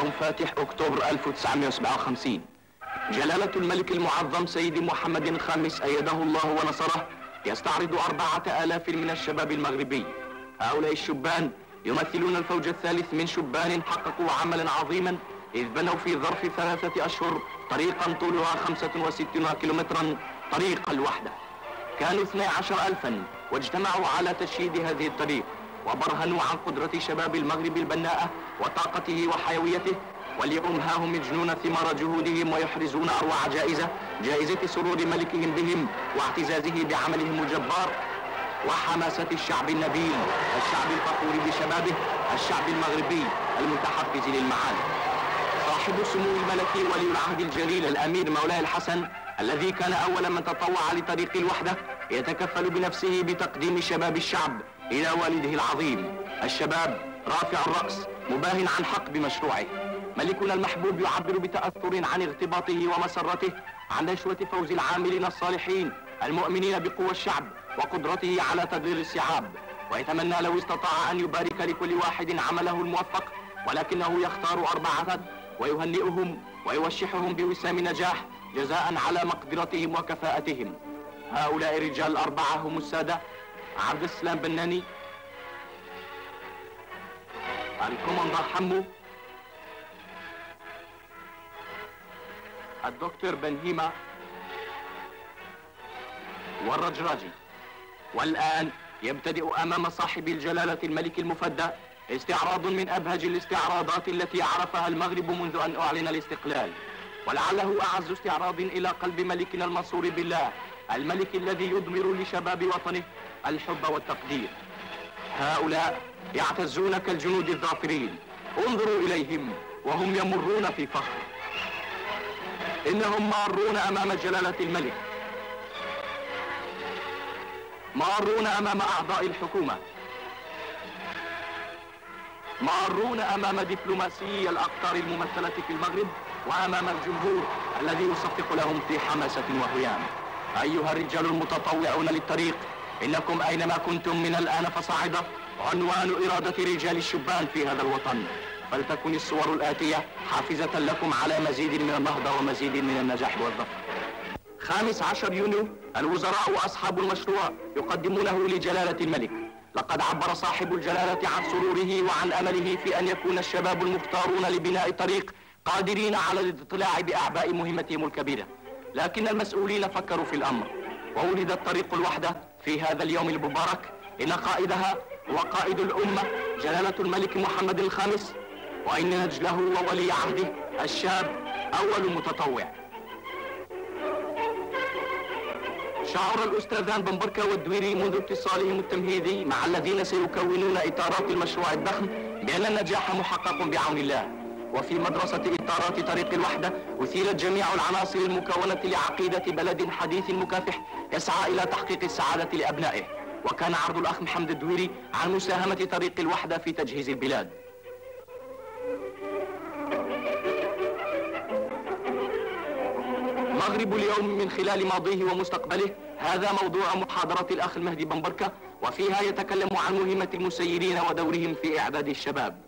يوم فاتح أكتوبر 1957 جلالة الملك المعظم سيدي محمد الخامس أيده الله ونصره يستعرض 4000 من الشباب المغربي. هؤلاء الشبان يمثلون الفوج الثالث من شبان حققوا عملا عظيما، إذ بنوا في ظرف 3 أشهر طريقا طولها 65 كيلومترا، طريق الوحدة. كانوا 12,000 واجتمعوا على تشييد هذه الطريق، وبرهنوا عن قدرة شباب المغرب البناءة وطاقته وحيويته. واليوم ها هم يجنون ثمار جهودهم ويحرزون أروع جائزة سرور ملكهم بهم واعتزازه بعملهم الجبار وحماسة الشعب النبيل، الشعب الفخور بشبابه، الشعب المغربي المتحفز للمعالي. صاحب السمو الملكي ولي العهد الجليل الأمير مولاي الحسن، الذي كان أول من تطوع لطريق الوحدة، يتكفل بنفسه بتقديم شباب الشعب إلى والده العظيم. الشباب رافع الرأس مباهن عن حق بمشروعه. ملكنا المحبوب يعبر بتأثر عن اغتباطه ومسرته عن نشوة فوز العاملين الصالحين المؤمنين بقوى الشعب وقدرته على تدبير الصعاب، ويتمنى لو استطاع أن يبارك لكل واحد عمله الموفق، ولكنه يختار 4 ويهنئهم ويوشحهم بوسام نجاح جزاء على مقدرتهم وكفاءتهم. هؤلاء الرجال ال4 هم السادة عبد السلام بناني، الكوماندر حمو، الدكتور بنهيمة، والرجراجي. والآن يبتدئ أمام صاحب الجلالة الملك المفدى استعراض من أبهج الاستعراضات التي عرفها المغرب منذ أن أعلن الاستقلال، ولعله أعز استعراض إلى قلب ملكنا المنصور بالله، الملك الذي يضمر لشباب وطنه الحب والتقدير. هؤلاء يعتزون كالجنود الظافرين، انظروا إليهم وهم يمرون في فخر. إنهم مارون أمام جلالة الملك، مارون أمام أعضاء الحكومة، مارون أمام دبلوماسيي الأقطار الممثلة في المغرب، وأمام الجمهور الذي يصفق لهم في حماسة وهيام. أيها الرجال المتطوعون للطريق، إنكم أينما كنتم من الآن فصاعدا عنوان إرادة رجال الشبان في هذا الوطن، فلتكن الصور الآتية حافزة لكم على مزيد من النهضة ومزيد من النجاح والظفر. 15 يونيو، الوزراء وأصحاب المشروع يقدمونه لجلالة الملك. لقد عبر صاحب الجلالة عن سروره وعن أمله في أن يكون الشباب المختارون لبناء طريق قادرين على الاطلاع بأعباء مهمتهم الكبيرة، لكن المسؤولين فكروا في الأمر، وولدت طريق الوحدة في هذا اليوم المبارك. إن قائدها هو قائد الأمة جلالة الملك محمد الخامس، وإن نجله وولي عهده الشاب أول متطوع. شعر الأستاذان بمبركة والدويري منذ اتصالهم التمهيدي مع الذين سيكونون إطارات المشروع الضخم بأن النجاح محقق بعون الله. وفي مدرسة إطارات طريق الوحدة أثيرت جميع العناصر المكونة لعقيدة بلد حديث مكافح يسعى إلى تحقيق السعادة لأبنائه. وكان عرض الأخ محمد الدويري عن مساهمة طريق الوحدة في تجهيز البلاد. مغرب اليوم من خلال ماضيه ومستقبله، هذا موضوع محاضرة الأخ المهدي بمبركة، وفيها يتكلم عن مهمة المسيرين ودورهم في إعداد الشباب.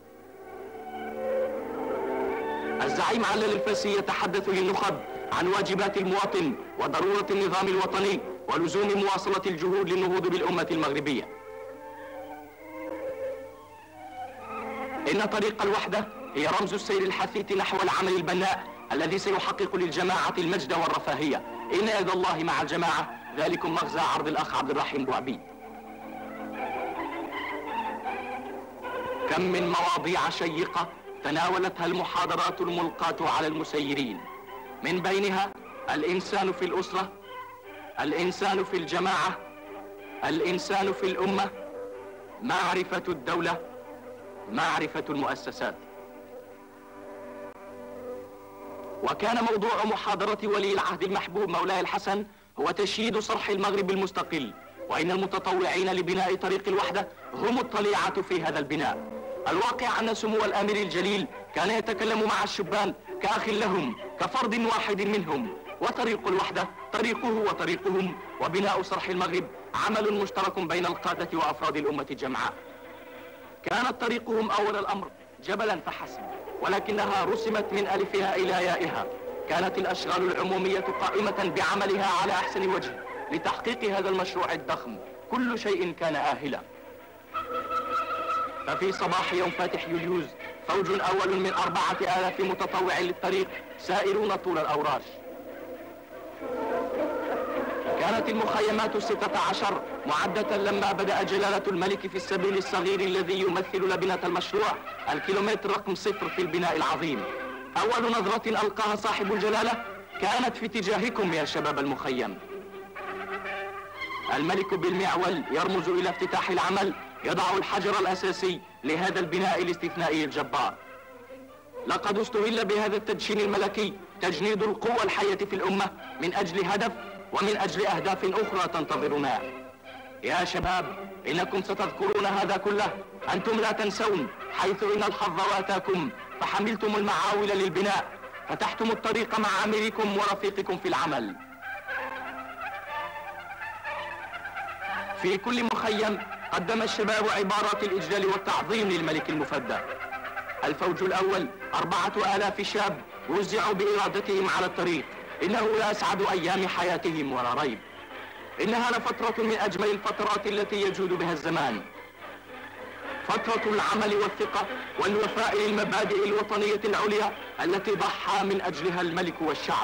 الزعيم علل الفاسي يتحدث للنخب عن واجبات المواطن وضرورة النظام الوطني ولزوم مواصلة الجهود للنهوض بالأمة المغربية. إن طريق الوحدة هي رمز السير الحثيث نحو العمل البناء الذي سيحقق للجماعة المجد والرفاهية. إن يد الله مع الجماعة، ذلكم مغزى عرض الأخ عبد الرحيم بوعبيد. كم من مواضيع شيقة تناولتها المحاضرات الملقاة على المسيرين، من بينها الإنسان في الأسرة، الإنسان في الجماعة، الإنسان في الأمة، معرفة الدولة، معرفة المؤسسات. وكان موضوع محاضرة ولي العهد المحبوب مولاي الحسن هو تشييد صرح المغرب المستقل، وإن المتطوعين لبناء طريق الوحدة هم الطليعة في هذا البناء. الواقع أن سمو الأمير الجليل كان يتكلم مع الشبان كأخ لهم، كفرد واحد منهم، وطريق الوحدة طريقه وطريقهم، وبناء صرح المغرب عمل مشترك بين القادة وأفراد الأمة الجمعاء. كانت طريقهم أول الأمر جبلا فحسب، ولكنها رسمت من ألفها إلى يائها. كانت الأشغال العمومية قائمة بعملها على أحسن وجه لتحقيق هذا المشروع الضخم. كل شيء كان آهلا. ففي صباح يوم فاتح يوليوز فوج أول من 4000 متطوع للطريق سائرون طول الأوراش. كانت المخيمات 16 معدة لما بدأ جلالة الملك في السبيل الصغير الذي يمثل لبنة المشروع، الكيلومتر رقم 0 في البناء العظيم. أول نظرة ألقاها صاحب الجلالة كانت في اتجاهكم يا شباب المخيم. الملك بالمعول يرمز إلى افتتاح العمل، يضع الحجر الأساسي لهذا البناء الاستثنائي الجبار. لقد استهل بهذا التدشين الملكي تجنيد القوى الحية في الأمة من أجل هدف ومن أجل أهداف أخرى تنتظرنا. يا شباب، إنكم ستذكرون هذا كله. أنتم لا تنسون، حيث إن الحظ واتاكم فحملتم المعاول للبناء، فتحتم الطريق مع أميركم ورفيقكم في العمل. في كل مخيم قدم الشباب عبارات الإجلال والتعظيم للملك المفدى. الفوج الأول 4000 شاب وزعوا بإرادتهم على الطريق. إنه لأسعد أيام حياتهم ولا ريب. إنها لفترة من أجمل الفترات التي يجود بها الزمان، فترة العمل والثقة والوفاء للمبادئ الوطنية العليا التي ضحى من أجلها الملك والشعب.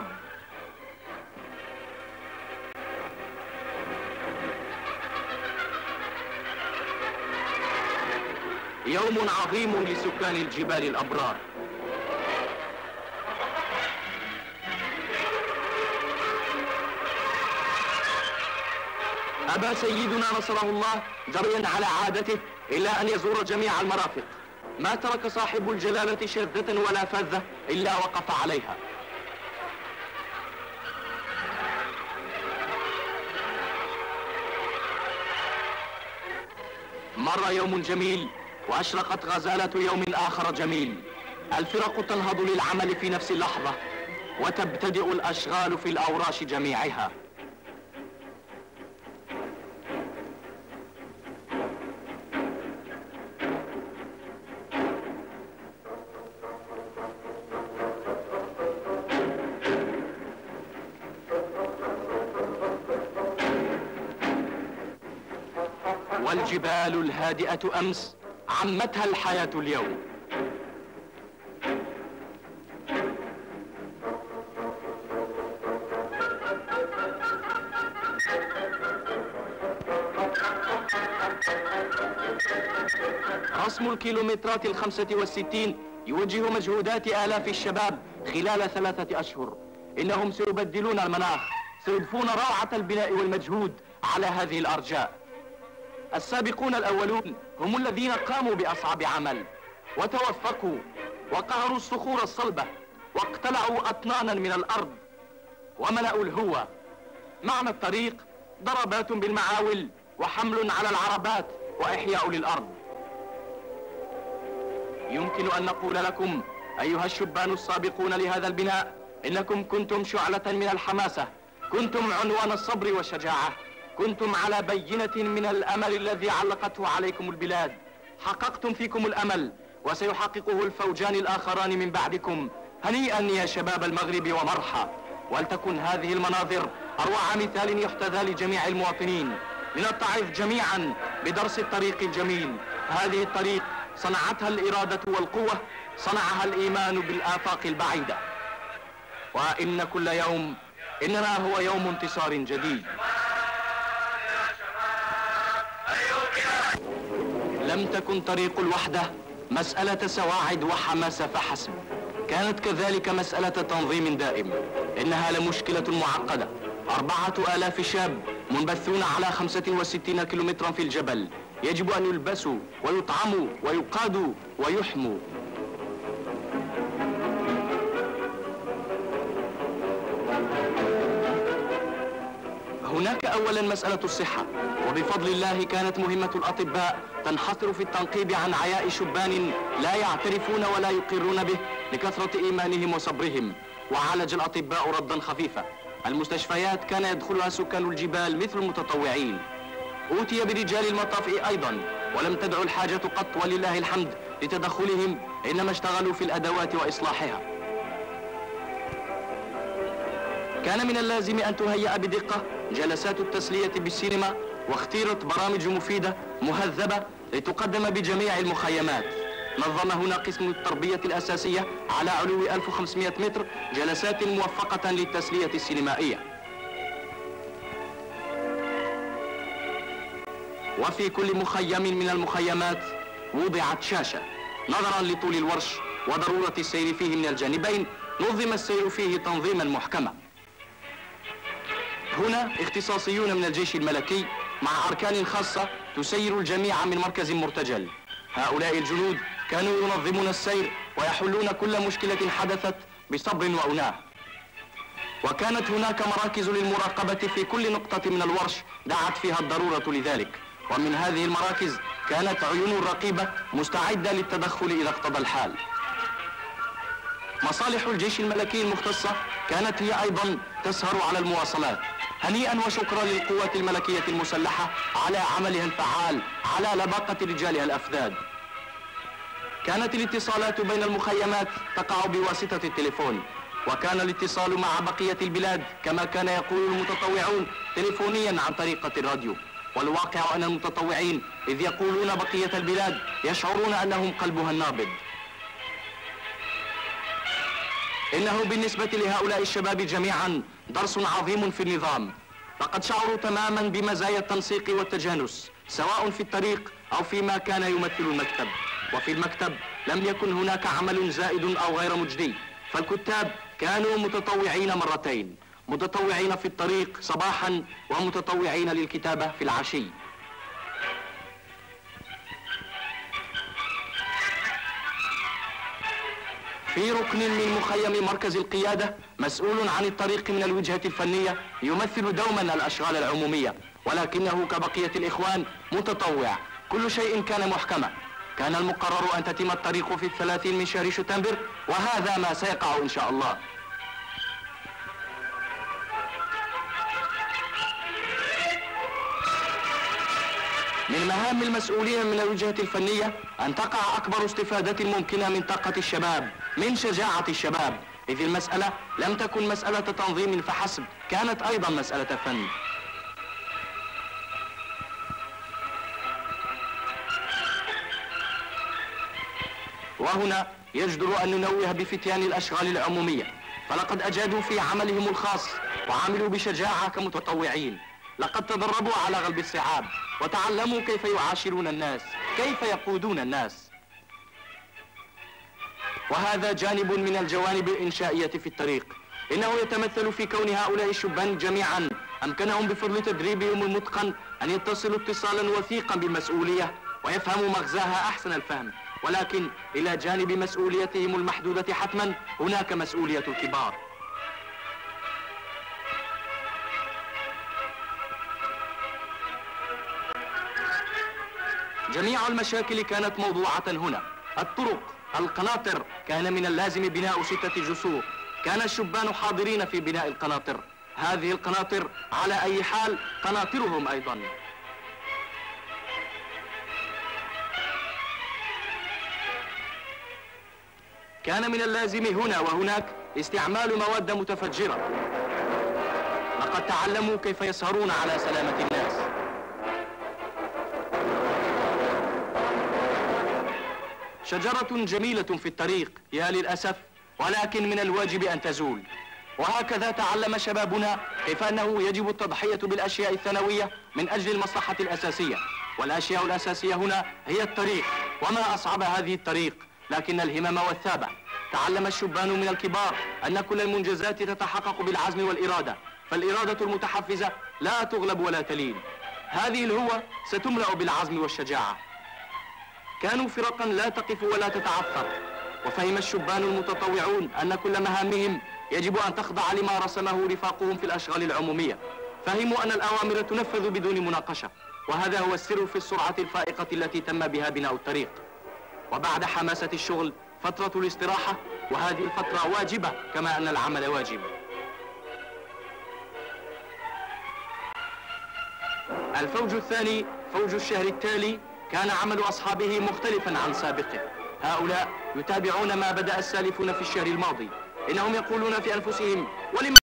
يوم عظيم لسكان الجبال الأبرار. أبى سيدنا نصره الله جريا على عادته إلا أن يزور جميع المرافق. ما ترك صاحب الجلالة شاذة ولا فاذة إلا وقف عليها. مر يوم جميل وأشرقت غزالة يوم آخر جميل. الفرق تنهض للعمل في نفس اللحظة، وتبتدئ الأشغال في الأوراش جميعها. والجبال الهادئة أمس عمتها الحياة اليوم. رسم الكيلومترات 65 يوجه مجهودات آلاف الشباب خلال 3 أشهر. إنهم سيبدلون المناخ، سيضفون روعة البناء والمجهود على هذه الأرجاء. السابقون الأولون هم الذين قاموا بأصعب عمل وتوفقوا وقهروا الصخور الصلبة واقتلعوا أطنانا من الأرض وملأوا الهوى. معنى الطريق ضربات بالمعاول وحمل على العربات وإحياء للأرض. يمكن أن نقول لكم أيها الشبان السابقون لهذا البناء إنكم كنتم شعلة من الحماسة، كنتم عنوان الصبر والشجاعة، كنتم على بينة من الأمل الذي علقته عليكم البلاد. حققتم فيكم الأمل وسيحققه الفوجان الآخران من بعدكم. هنيئا يا شباب المغرب ومرحى. ولتكن هذه المناظر أروع مثال يحتذى لجميع المواطنين، لنتعظ جميعا بدرس الطريق الجميل. هذه الطريق صنعتها الإرادة والقوة، صنعها الإيمان بالآفاق البعيدة. وإن كل يوم إننا هو يوم انتصار جديد. لم تكن طريق الوحدة مسألة سواعد وحماسة فحسب، كانت كذلك مسألة تنظيم دائم. إنها لمشكلة معقدة. 4000 شاب منبثون على 65 كيلومترا في الجبل، يجب أن يلبسوا ويطعموا ويقادوا ويحموا. هناك أولا مسألة الصحة، وبفضل الله كانت مهمة الأطباء تنحصر في التنقيب عن عياء شبان لا يعترفون ولا يقرون به لكثرة إيمانهم وصبرهم. وعالج الأطباء ردا خفيفا. المستشفيات كان يدخلها سكان الجبال مثل المتطوعين. أوتي برجال المطافئ أيضا، ولم تدع الحاجة قط ولله الحمد لتدخلهم، إنما اشتغلوا في الأدوات وإصلاحها. كان من اللازم أن تهيأ بدقة جلسات التسلية بالسينما، واختيرت برامج مفيدة مهذبة لتقدم بجميع المخيمات. نظم هنا قسم التربية الأساسية على علو 1500 متر جلسات موفقة للتسلية السينمائية. وفي كل مخيم من المخيمات وضعت شاشة. نظرا لطول الورش وضرورة السير فيه من الجانبين، نظم السير فيه تنظيما محكما. هنا اختصاصيون من الجيش الملكي مع أركان خاصة تسير الجميع من مركز مرتجل. هؤلاء الجنود كانوا ينظمون السير ويحلون كل مشكلة حدثت بصبر وأناة. وكانت هناك مراكز للمراقبة في كل نقطة من الورش دعت فيها الضرورة لذلك، ومن هذه المراكز كانت عيون رقيبة مستعدة للتدخل إذا اقتضى الحال. مصالح الجيش الملكي المختصة كانت هي أيضا تسهر على المواصلات. هنيئا وشكرا للقوات الملكية المسلحة على عملها الفعال على لباقة رجالها الأفذاذ. كانت الاتصالات بين المخيمات تقع بواسطة التليفون، وكان الاتصال مع بقية البلاد كما كان يقول المتطوعون تليفونيا عن طريقة الراديو. والواقع أن المتطوعين إذ يقولون بقية البلاد يشعرون أنهم قلبها النابض. إنه بالنسبة لهؤلاء الشباب جميعا درس عظيم في النظام. لقد شعروا تماما بمزايا التنسيق والتجانس، سواء في الطريق أو فيما كان يمثل المكتب. وفي المكتب لم يكن هناك عمل زائد أو غير مجدي، فالكتاب كانوا متطوعين مرتين، متطوعين في الطريق صباحا ومتطوعين للكتابة في العشي. في ركن من مخيم مركز القيادة مسؤول عن الطريق من الوجهة الفنية يمثل دوما الأشغال العمومية، ولكنه كبقية الإخوان متطوع. كل شيء كان محكما. كان المقرر أن تتم الطريق في 30 من شهر شتنبر، وهذا ما سيقع إن شاء الله. من مهام المسؤولين من الوجهة الفنية أن تقع أكبر استفادة ممكنة من طاقة الشباب، من شجاعة الشباب، إذ المسألة لم تكن مسألة تنظيم فحسب، كانت أيضا مسألة فن. وهنا يجدر أن ننوه بفتيان الأشغال العمومية، فلقد أجادوا في عملهم الخاص وعملوا بشجاعة كمتطوعين. لقد تدربوا على غلب الصعاب وتعلموا كيف يعاشرون الناس، كيف يقودون الناس. وهذا جانب من الجوانب الإنشائية في الطريق. إنه يتمثل في كون هؤلاء الشبان جميعا أمكنهم بفضل تدريبهم المتقن أن يتصلوا اتصالا وثيقا بالمسؤولية ويفهموا مغزاها أحسن الفهم. ولكن إلى جانب مسؤوليتهم المحدودة حتما هناك مسؤولية الكبار. جميع المشاكل كانت موضوعة هنا. الطرق، القناطر، كان من اللازم بناء 6 جسور. كان الشبان حاضرين في بناء القناطر. هذه القناطر على أي حال قناطرهم أيضا. كان من اللازم هنا وهناك استعمال مواد متفجرة. لقد تعلموا كيف يسهرون على سلامة الناس. شجرة جميلة في الطريق يا للأسف، ولكن من الواجب أن تزول. وهكذا تعلم شبابنا كيف أنه يجب التضحية بالأشياء الثانوية من أجل المصلحة الأساسية. والأشياء الأساسية هنا هي الطريق، وما أصعب هذه الطريق لكن الهمم والثابة. تعلم الشبان من الكبار أن كل المنجزات تتحقق بالعزم والإرادة، فالإرادة المتحفزة لا تغلب ولا تلين. هذه الهوة ستملأ بالعزم والشجاعة. كانوا فرقا لا تقف ولا تتعثر، وفهم الشبان المتطوعون أن كل مهامهم يجب أن تخضع لما رسمه رفاقهم في الأشغال العمومية. فهموا أن الأوامر تنفذ بدون مناقشة، وهذا هو السر في السرعة الفائقة التي تم بها بناء الطريق. وبعد حماسة الشغل فترة الاستراحة، وهذه الفترة واجبة كما أن العمل واجب. الفوج الثاني، فوج الشهر التالي، كان عمل أصحابه مختلفا عن سابقه. هؤلاء يتابعون ما بدأ السالفون في الشهر الماضي. إنهم يقولون في أنفسهم ولم